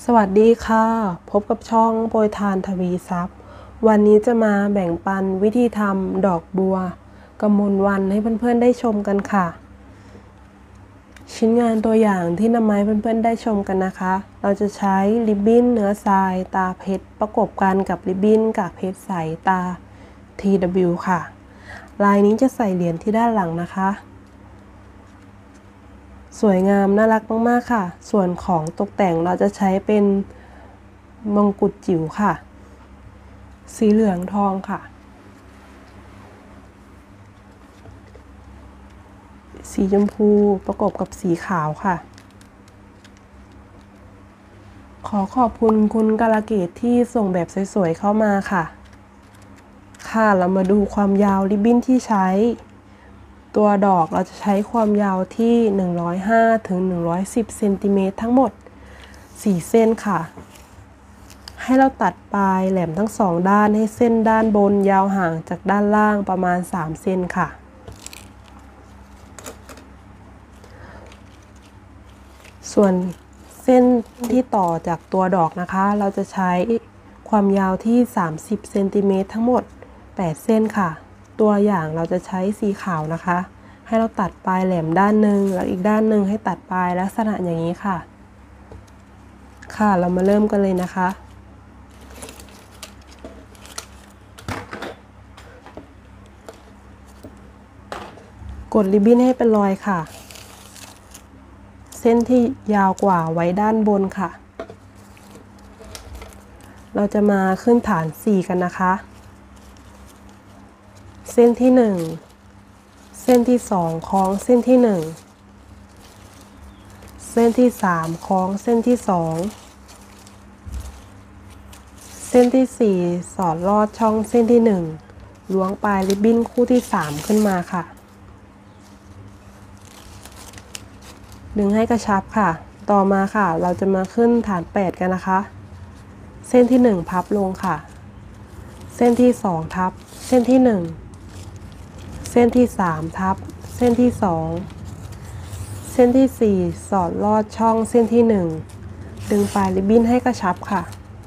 วัสดีค่ะพบกับช่องโปรยทานทวีทรัพย์วันนี้จะมาแบ่งปันวิธีทำดอกบัวกมลวันให้เพื่อนๆได้ชมกันค่ะชิ้นงานตัวอย่างที่นำมาให้เพื่อนๆได้ชมกันนะคะเราจะใช้ริบบิ้นเนื้อทรายตาเพชรประกบกันกับริบบิ้นกากเพชรใสตา TW ค่ะลายนี้จะใส่เหรียญที่ด้านหลังนะคะสวยงามน่ารักมากๆค่ะส่วนของตกแต่งเราจะใช้เป็นมงกุฎจิ๋วค่ะสีเหลืองทองค่ะสีชมพูประกบกับสีขาวค่ะขอขอบคุณคุณกาลเกตที่ส่งแบบสวยๆเข้ามาค่ะเรามาดูความยาวริบบิ้นที่ใช้ตัวดอกเราจะใช้ความยาวที่105ถึง110เซนติเมตรทั้งหมด4เส้นค่ะให้เราตัดปลายแหลมทั้งสองด้านให้เส้นด้านบนยาวห่างจากด้านล่างประมาณ3เซนค่ะส่วนเส้นที่ต่อจากตัวดอกนะคะเราจะใช้ความยาวที่30เซนติเมตรทั้งหมด8เส้นค่ะตัวอย่างเราจะใช้สีขาวนะคะให้เราตัดปลายแหลมด้านหนึ่งแล้วอีกด้านหนึ่งให้ตัดปลายลักษณะอย่างนี้ค่ะเรามาเริ่มกันเลยนะคะกดริบบิ้นให้เป็นรอยค่ะเส้นที่ยาวกว่าไว้ด้านบนค่ะเราจะมาขึ้นฐาน4กันนะคะเส้นที่1เส้นที่2คล้องเส้นที่1เส้นที่3คล้องเส้นที่2เส้นที่4สอดลอดช่องเส้นที่1ล้วงปลายริบบิ้นคู่ที่3ขึ้นมาค่ะดึงให้กระชับค่ะต่อมาค่ะเราจะมาขึ้นฐาน8กันนะคะเส้นที่1พับลงค่ะเส้นที่2ทับเส้นที่1เส้นที่3ทับเส้นที่2เส้นที่4สอดลอดช่องเส้นที่1ดึงปลายริบบิ้นให้กระชับค่ะ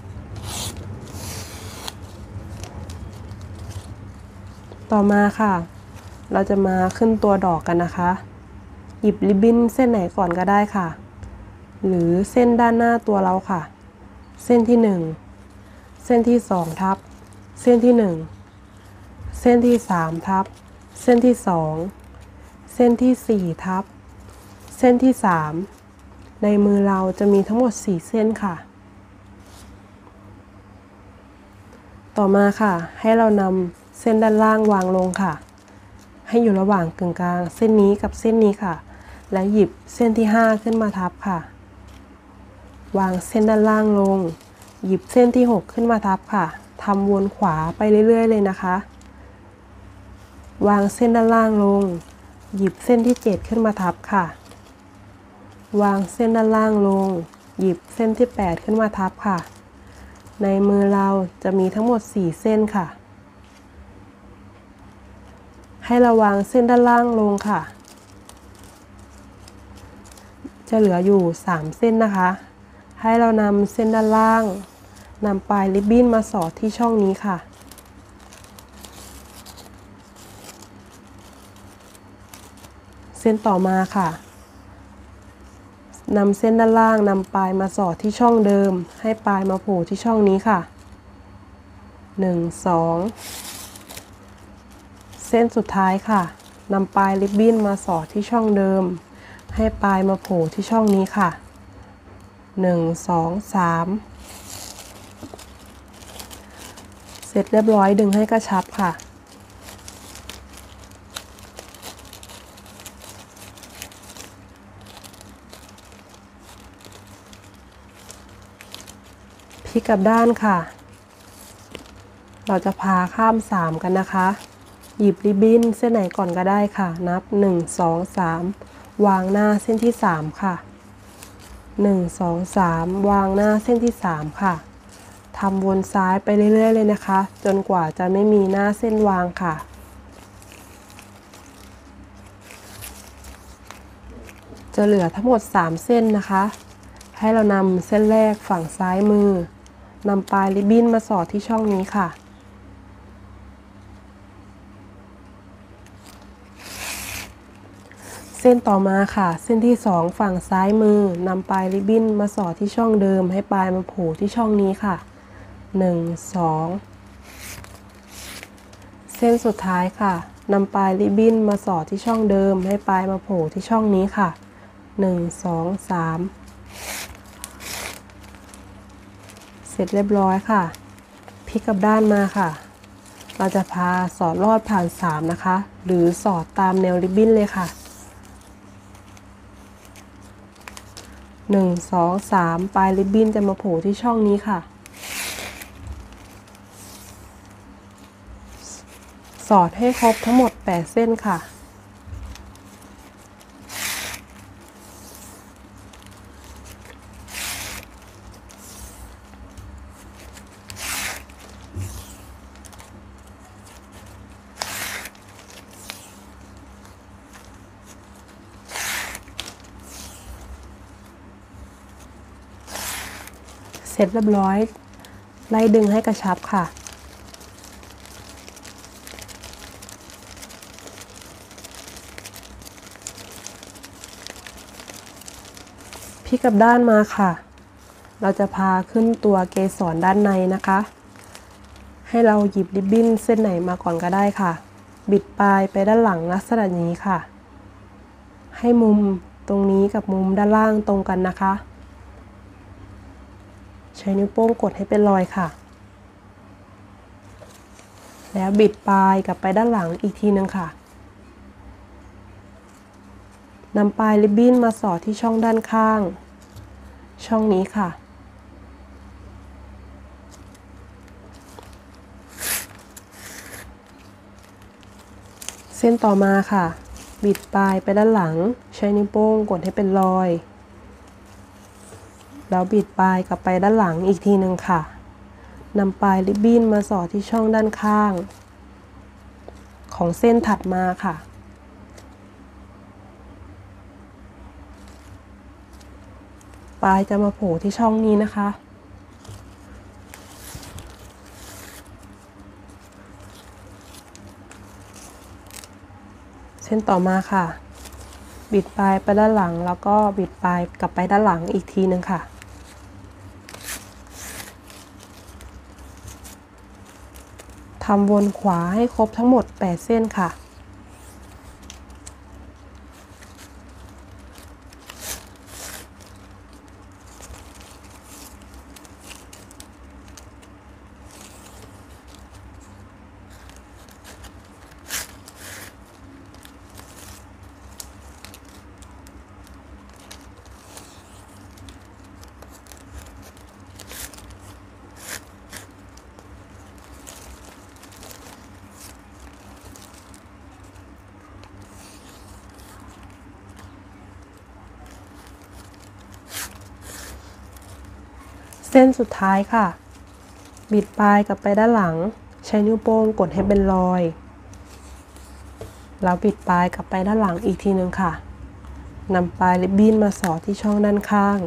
ต่อมาค่ะเราจะมาขึ้นตัวดอกกันนะคะหยิบริบบิ้นเส้นไหนก่อนก็ได้ค่ะหรือเส้นด้านหน้าตัวเราค่ะเส้นที่1เส้นที่2ทับเส้นที่1เส้นที่3ทับเส้นที่2เส้นที่4ทับเส้นที่3ในมือเราจะมีทั้งหมด4เส้นค่ะต่อมาค่ะให้เรานำเส้นด้านล่างวางลงค่ะให้อยู่ระหว่างกึ่งกลางเส้นนี้กับเส้นนี้ค่ะและหยิบเส้นที่5ขึ้นมาทับค่ะวางเส้นด้านล่างลงหยิบเส้นที่6ขึ้นมาทับค่ะทำวนขวาไปเรื่อยๆเลยนะคะวางเส้นด้านล่างลงหยิบเส้นที่7ขึ้นมาทับค่ะวางเส้นด้านล่างลงหยิบเส้นที่8ขึ้นมาทับค่ะในมือเราจะมีทั้งหมด4เส้นค่ะให้เราวางเส้นด้านล่างลงค่ะจะเหลืออยู่3เส้นนะคะให้เรานำเส้นด้านล่างนำปลายริบบิ้นมาสอดที่ช่องนี้ค่ะเส้นต่อมาค่ะนำเส้นด้านล่างนำปลายมาสอดที่ช่องเดิมให้ปลายมาโผล่ที่ช่องนี้ค่ะ1 2เส้นสุดท้ายค่ะนำปลายริบบิ้นมาสอดที่ช่องเดิมให้ปลายมาโผล่ที่ช่องนี้ค่ะ1 2 3เสร็จเรียบร้อยดึงให้กระชับค่ะพลิกกลับด้านค่ะเราจะพาข้าม3กันนะคะหยิบริบบิ้นเส้นไหนก่อนก็ได้ค่ะนับ1 2 3วางหน้าเส้นที่3ค่ะ1 2 3วางหน้าเส้นที่3ค่ะทำวนซ้ายไปเรื่อยๆเลยนะคะจนกว่าจะไม่มีหน้าเส้นวางค่ะจะเหลือทั้งหมด3เส้นนะคะใให้เรานำเส้นแรกฝั่งซ้ายมือนำปลายริบบิ้นมาสอดที่ช่องนี้ค่ะเส้นต่อมาค่ะเส้นที่2ฝั่งซ้ายมือนำปลายริบบิ้นมาสอดที่ช่องเดิมให้ปลายมาโผล่ที่ช่องนี้ค่ะ1 2เส้นสุดท้ายค่ะนำปลายริบบิ้นมาสอดที่ช่องเดิมให้ปลายมาโผล่ที่ช่องนี้ค่ะ1 2 3เสร็จเรียบร้อยค่ะพลิกกลับด้านมาค่ะเราจะพาสอดลอดผ่าน3นะคะหรือสอดตามแนวริบบิ้นเลยค่ะ1 2 3ปลายริบบิ้นจะมาโผล่ที่ช่องนี้ค่ะสอดให้ครบทั้งหมด8เส้นค่ะเสร็จเรียบร้อยไล่ดึงให้กระชับค่ะพลิกกลับด้านมาค่ะเราจะพาขึ้นตัวเกสรด้านในนะคะให้เราหยิบริบบิ้นเส้นไหนมาก่อนก็ได้ค่ะบิดปลายไปด้านหลังลักษณะนี้ค่ะให้มุมตรงนี้กับมุมด้านล่างตรงกันนะคะใช้นิ้วโป้งกดให้เป็นรอยค่ะแล้วบิดปลายกลับไปด้านหลังอีกทีนึงค่ะนำปลายริบบิ้นมาสอดที่ช่องด้านข้างช่องนี้ค่ะเส้นต่อมาค่ะบิดปลายไปด้านหลังใช้นิ้วโป้งกดให้เป็นรอยแล้วบิดปลายกลับไปด้านหลังอีกทีนึงค่ะนำปลายริบบิ้นมาสอดที่ช่องด้านข้างของเส้นถัดมาค่ะปลายจะมาโผล่ที่ช่องนี้นะคะเส้นต่อมาค่ะบิดปลายไปด้านหลังแล้วก็บิดปลายกลับไปด้านหลังอีกทีนึงค่ะทำวนขวาให้ครบทั้งหมด8เส้นค่ะเส้นสุดท้ายค่ะบิดปลายกลับไปด้านหลังใช้นิ้วโป้งกดให้เป็นรอยแล้วบิดปลายกลับไปด้านหลังอีกทีนึงค่ะนำปลายริบบิ้นมาสอดที่ช่องด้านข้าง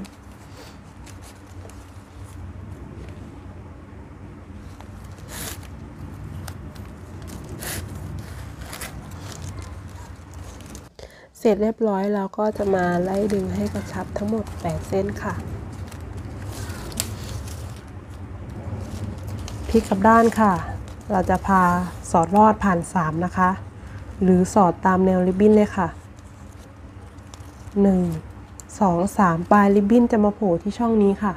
เสร็จเรียบร้อยแล้วก็จะมาไล่ดึงให้กระชับทั้งหมด8เส้นค่ะพลิกกลับด้านค่ะเราจะพาสอดลอดผ่าน3นะคะหรือสอดตามแนวริบบิ้นเลยค่ะ1 2 3ปลายริบบิ้นจะมาโผล่ที่ช่องนี้ค่ะ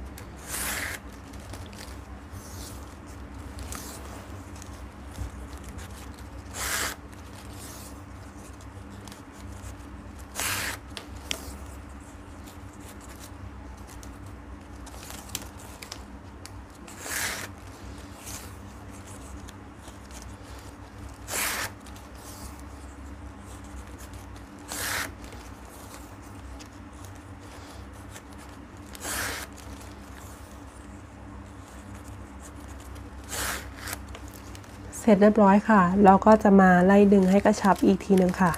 เสร็จเรียบร้อยค่ะเราก็จะมาไล่ดึงให้กระชับอีกทีนึงค่ะ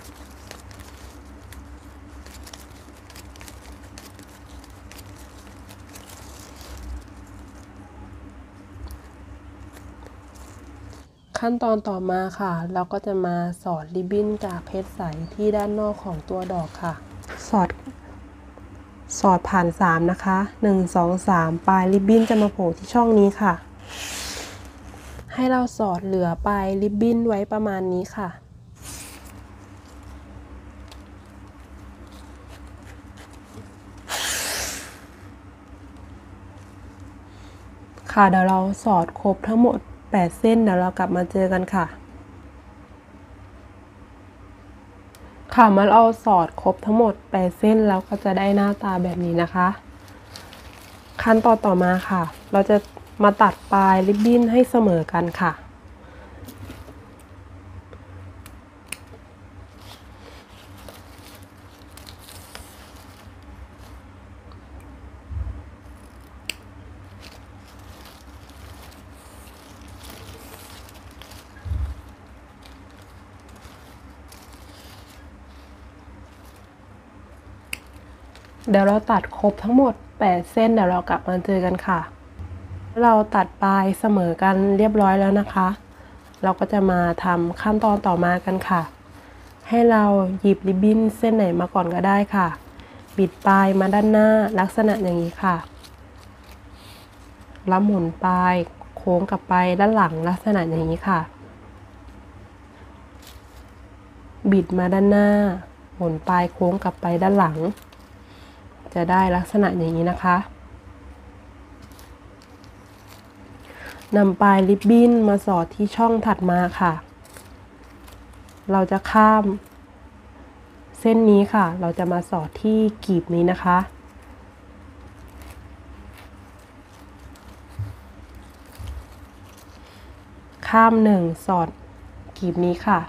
ขั้นตอนต่อมาค่ะเราก็จะมาสอดริบบิ้นจากเพชรใสที่ด้านนอกของตัวดอกค่ะสอดผ่าน3นะคะ1 2 3ปลายริบบิ้นจะมาโผล่ที่ช่องนี้ค่ะให้เราสอดเหลือปลายริบบิ้นไว้ประมาณนี้ค่ะเดี๋ยวเราสอดครบทั้งหมด8เส้นเดี๋ยวเรากลับมาเจอกันค่ะเมื่อเราสอดครบทั้งหมด8เส้นแล้วก็จะได้หน้าตาแบบนี้นะคะขั้นตอนต่อมาค่ะเราจะมาตัดปลายริบบิ้นให้เสมอกันค่ะเดี๋ยวเราตัดครบทั้งหมด8เส้นเดี๋ยวเรากลับมาเจอกันค่ะเราตัดปลายเสมอกันเรียบร้อยแล้วนะคะเราก็จะมาทำขั้นตอนต่อมากันค่ะให้เราหยิบริบบิ้นเส้นไหนมาก่อนก็ได้ค่ะบิดปลายมาด้านหน้าลักษณะอย่างนี้ค่ะแล้วหมุนปลายโค้งกลับไปด้านหลังลักษณะอย่างนี้ค่ะบิดมาด้านหน้าหมุนปลายโค้งกลับไปด้านหลังจะได้ลักษณะอย่างนี้นะคะนำปลายริบบิ้นมาสอดที่ช่องถัดมาค่ะเราจะข้ามเส้นนี้ค่ะเราจะมาสอดที่กีบนี้นะคะข้าม1สอดกีบนี้ค่ะ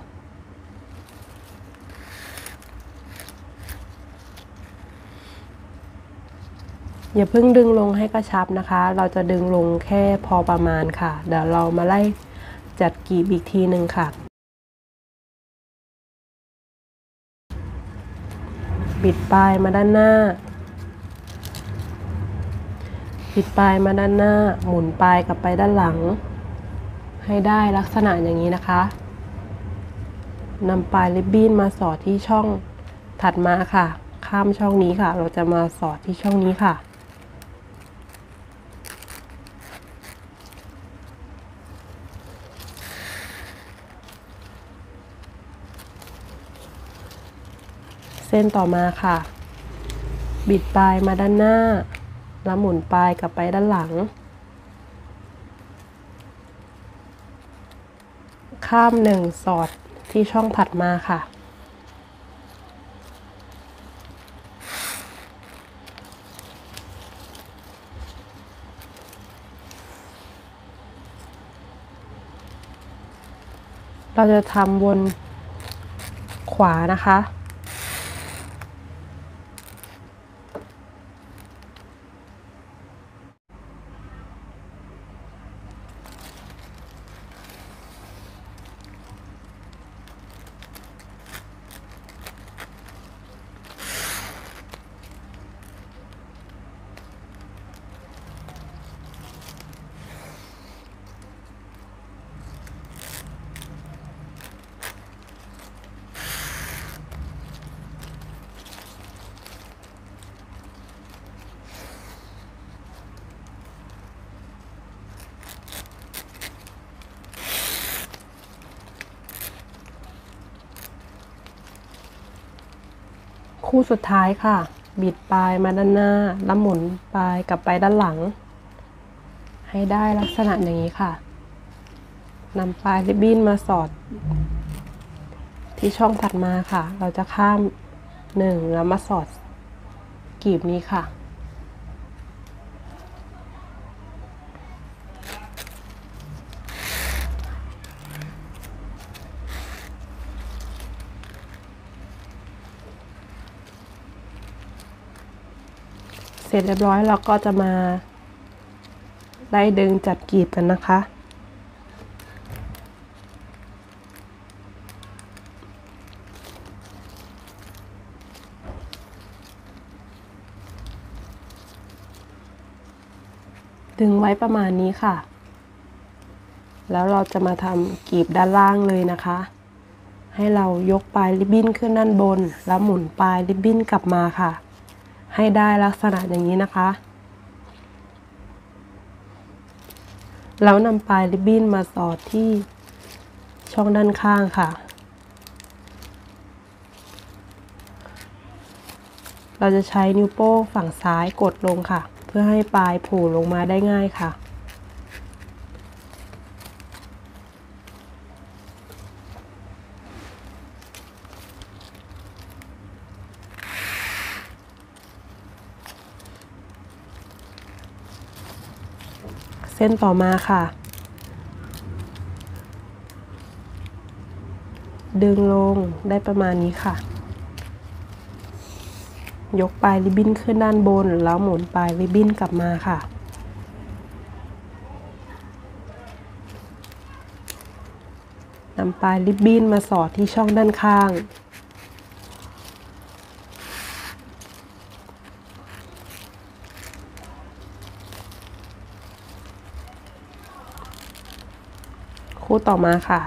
อย่าเพิ่งดึงลงให้กระชับนะคะเราจะดึงลงแค่พอประมาณค่ะเดี๋ยวเรามาไล่จัดกีบอีกทีหนึ่งค่ะบิดปลายมาด้านหน้าบิดปลายมาด้านหน้าหมุนปลายกลับไปด้านหลังให้ได้ลักษณะอย่างนี้นะคะนำปลายริบบิ้นมาสอดที่ช่องถัดมาค่ะข้ามช่องนี้ค่ะเราจะมาสอดที่ช่องนี้ค่ะเส้นต่อมาค่ะบิดปลายมาด้านหน้าแล้วหมุนปลายกลับไปด้านหลังข้าม1สอดที่ช่องถัดมาค่ะเราจะทำวนขวานะคะคู่สุดท้ายค่ะบิดปลายมาด้านหน้าแล้วหมุนปลายกลับไปด้านหลังให้ได้ลักษณะอย่างนี้ค่ะนำปลายริบบิ้นมาสอดที่ช่องถัดมาค่ะเราจะข้าม1แล้วมาสอดกีบนี้ค่ะเสร็จเรียบร้อยเราก็จะมาไล่ดึงจัดกีบกันนะคะดึงไว้ประมาณนี้ค่ะแล้วเราจะมาทำกลีบด้านล่างเลยนะคะ ให้เรายกปลายริบบิ้นขึ้นด้านบนแล้วหมุนปลายริบบิ้นกลับมาค่ะให้ได้ลักษณะอย่างนี้นะคะแล้วนำปลายริบบิ้นมาสอดที่ช่องด้านข้างค่ะเราจะใช้นิ้วโป้งฝั่งซ้ายกดลงค่ะเพื่อให้ปลายโผล่ลงมาได้ง่ายค่ะเส้นต่อมาค่ะดึงลงได้ประมาณนี้ค่ะยกปลายริบบิ้นขึ้นด้านบนแล้วหมุนปลายริบบิ้นกลับมาค่ะนำปลายริบบิ้นมาสอดที่ช่องด้านข้างคู่ต่อมาค่ะ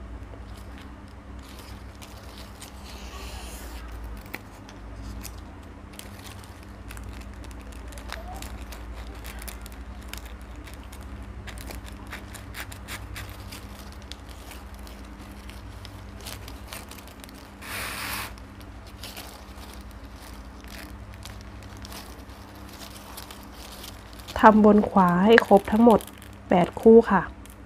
ทำบนขวาให้ครบทั้งหมด8คู่ค่ะ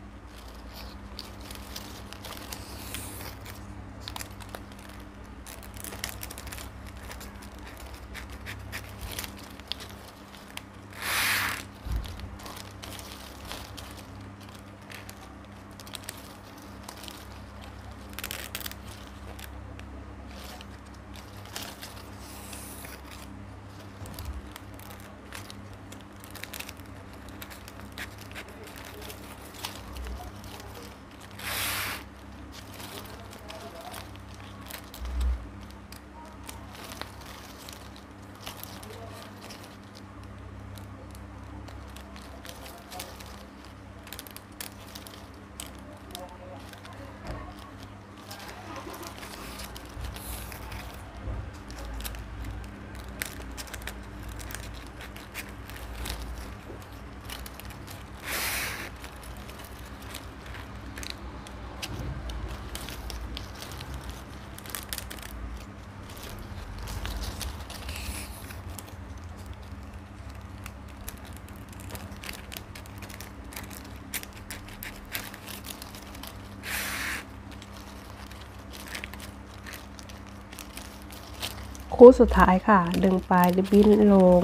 คู่สุดท้ายค่ะดึงปลายริบบิ้นลง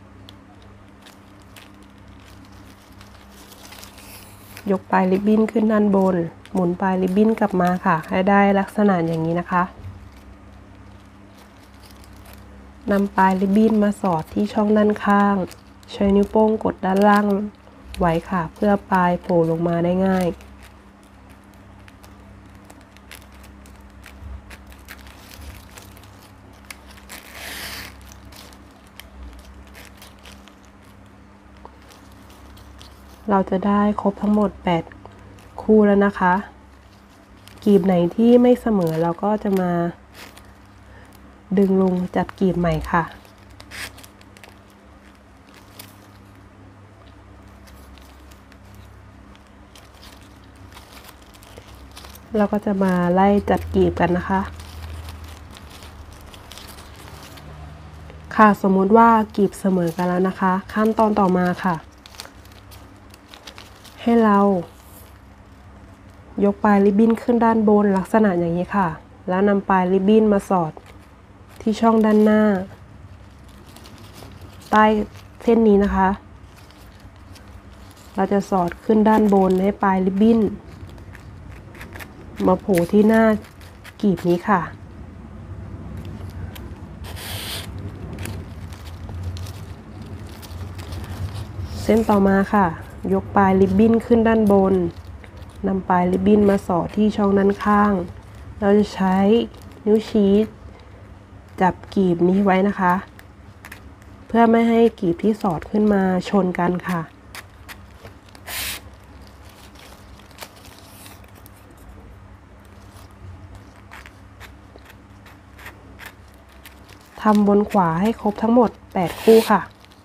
ยกปลายริบบิ้นขึ้นด้านบนหมุนปลายริบบิ้นกลับมาค่ะให้ได้ลักษณะอย่างนี้นะคะนำปลายริบบิ้นมาสอดที่ช่องด้านข้างใช้นิ้วโป้งกดด้านล่างไว้ค่ะเพื่อปลายโผล่ลงมาได้ง่ายเราจะได้ครบทั้งหมด8คู่แล้วนะคะกลีบไหนที่ไม่เสมอเราก็จะมาดึงลงจัดกลีบใหม่ค่ะเราก็จะมาไล่จัดกลีบกันนะคะค่ะสมมุติว่ากลีบเสมอกันแล้วนะคะขั้นตอนต่อมาค่ะให้เรายกปลายริบบิ้นขึ้นด้านบนลักษณะอย่างนี้ค่ะแล้วนำปลายริบบิ้นมาสอดที่ช่องด้านหน้าใต้เส้นนี้นะคะเราจะสอดขึ้นด้านบนให้ปลายริบบิ้นมาโผล่ที่หน้ากลีบนี้ค่ะเส้นต่อมาค่ะยกปลายริบบิ้นขึ้นด้านบนนำปลายริบบิ้นมาสอดที่ช่องด้านข้างเราจะใช้นิ้วชี้จับกลีบนี้ไว้นะคะเพื่อไม่ให้กลีบที่สอดขึ้นมาชนกันค่ะทำบนขวาให้ครบทั้งหมด8คู่ค่ะ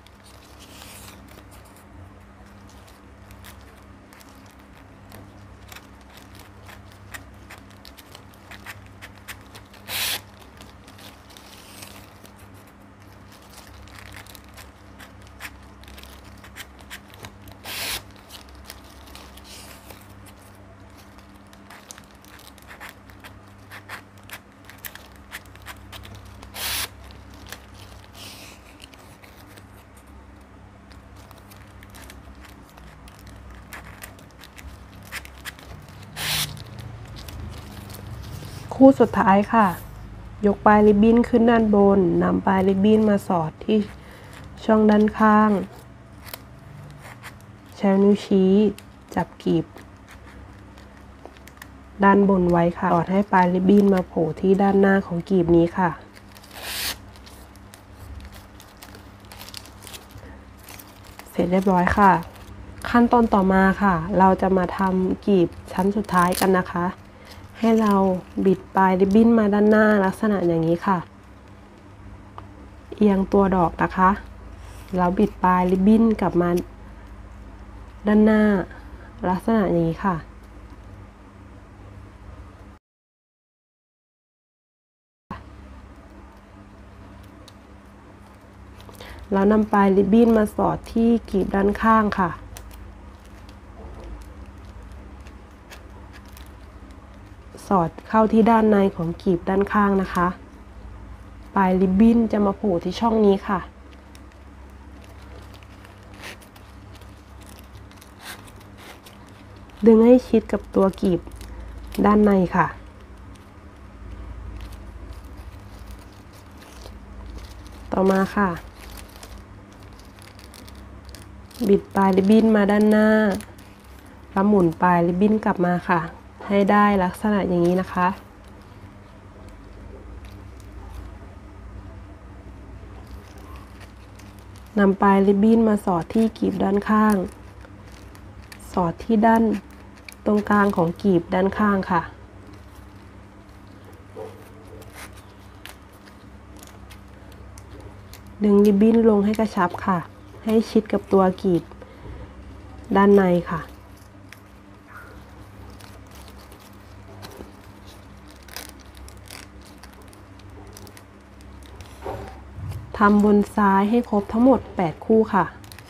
คู่สุดท้ายค่ะยกปลายริบบิ้นขึ้นด้านบนนำปลายริบบิ้นมาสอดที่ช่องด้านข้างใช้นิ้วชี้จับกลีบด้านบนไว้ค่ะสอดให้ปลายริบบิ้นมาโผล่ที่ด้านหน้าของกลีบนี้ค่ะเสร็จเรียบร้อยค่ะขั้นตอนต่อมาค่ะเราจะมาทำกลีบชั้นสุดท้ายกันนะคะให้เราบิดปลายริบบิ้นมาด้านหน้าลักษณะอย่างนี้ค่ะเอียงตัวดอกนะคะแล้วบิดปลายริบบิ้นกลับมาด้านหน้าลักษณะอย่างนี้ค่ะแล้วนำปลายริบบิ้นมาสอดที่กลีบด้านข้างค่ะสอดเข้าที่ด้านในของกลีบด้านข้างนะคะปลายริบบิ้นจะมาโผล่ที่ช่องนี้ค่ะดึงให้ชิดกับตัวกลีบด้านในค่ะต่อมาค่ะบิดปลายริบบิ้นมาด้านหน้าแล้วหมุนปลายริบบิ้นกลับมาค่ะให้ได้ลักษณะอย่างนี้นะคะนำปลายริบบิ้นมาสอดที่กลีบด้านข้างสอดที่ด้านตรงกลางของกลีบด้านข้างค่ะดึงริบบิ้นลงให้กระชับค่ะให้ชิดกับตัวกลีบด้านในค่ะทำบนซ้ายให้ครบทั้งหมด8คู่ค่ะ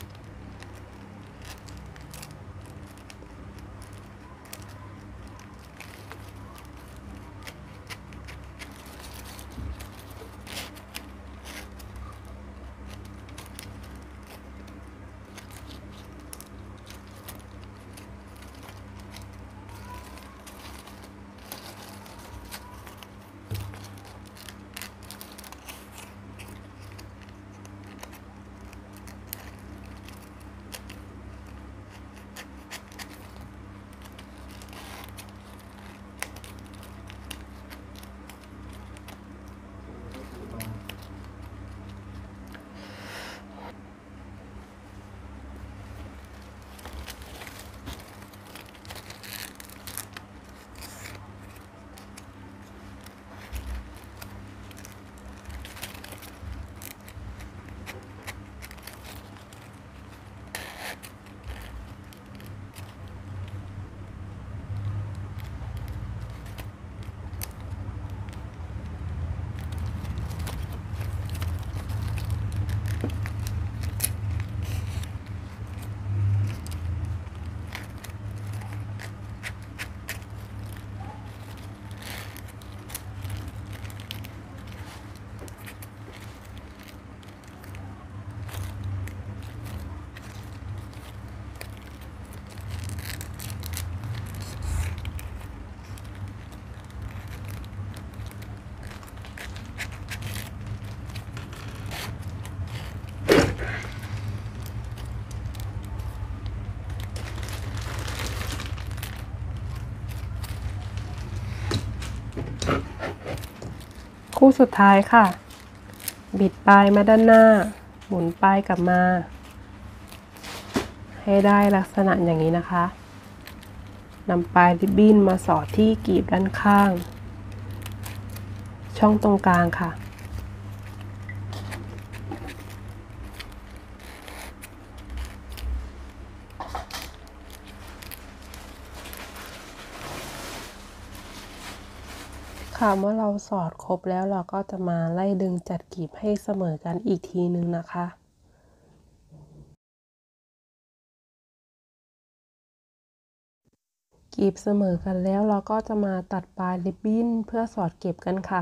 คู่สุดท้ายค่ะบิดปลายมาด้านหน้าหมุนปลายกลับมาให้ได้ลักษณะอย่างนี้นะคะนำปลายริบบิ้นมาสอดที่กลีบด้านข้างช่องตรงกลางค่ะค่ะเมื่อเราสอดครบแล้วเราก็จะมาไล่ดึงจัดกลีบให้เสมอกันอีกทีนึงนะคะกลีบเสมอกันแล้วเราก็จะมาตัดปลายริบบิ้นเพื่อสอดเก็บกันค่ะ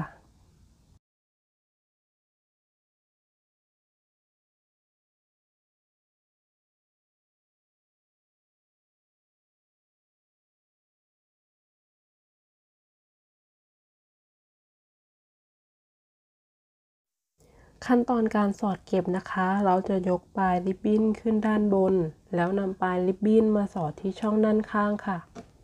ขั้นตอนการสอดเก็บนะคะเราจะยกปลายริบบิ้นขึ้นด้านบนแล้วนำปลายริบบิ้นมาสอดที่ช่องด้านข้างค่ะ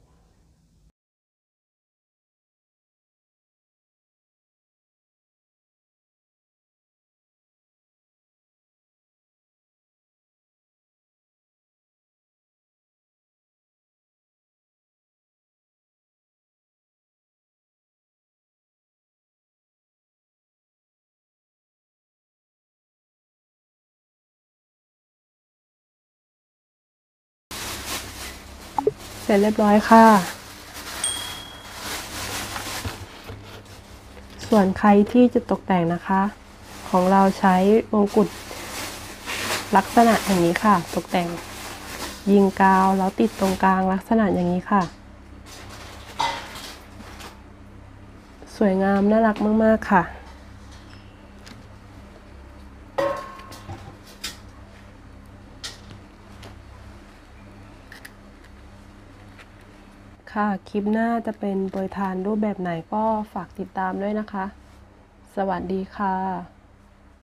เสร็จเรียบร้อยค่ะส่วนใครที่จะตกแต่งนะคะของเราใช้มงกุฎลักษณะอย่างนี้ค่ะตกแต่งยิงกาวแล้วติดตรงกลางลักษณะอย่างนี้ค่ะสวยงามน่ารักมากๆค่ะค่ะคลิปหน้าจะเป็นโปรยทานรูปแบบไหนก็ฝากติดตามด้วยนะคะสวัสดีค่ะ